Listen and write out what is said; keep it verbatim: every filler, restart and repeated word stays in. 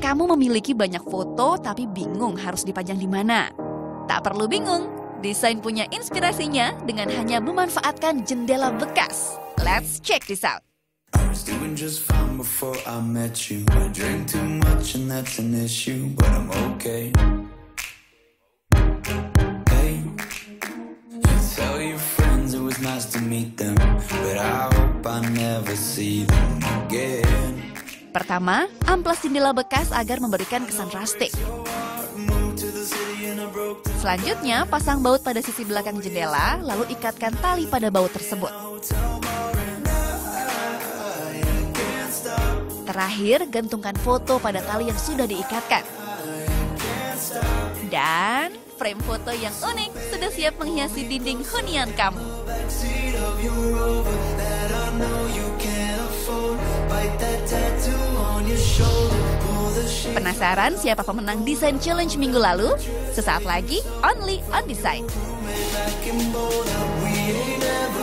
Kamu memiliki banyak foto tapi bingung harus dipajang di mana? Tak perlu bingung, Desain punya inspirasinya dengan hanya memanfaatkan jendela bekas. Let's check this out. I was doing just fine before I met you. I drink too much and that's an issue, but I'm okay. Hey, you tell your friends it was nice to meet them, but I hope I never see them again. Pertama, amplas jendela bekas agar memberikan kesan rustic. Selanjutnya, pasang baut pada sisi belakang jendela, lalu ikatkan tali pada baut tersebut. Terakhir, gantungkan foto pada tali yang sudah diikatkan. Dan frame foto yang unik sudah siap menghiasi dinding hunian kamu. Penasaran siapa pemenang desain challenge minggu lalu? Sesaat lagi, only on Design.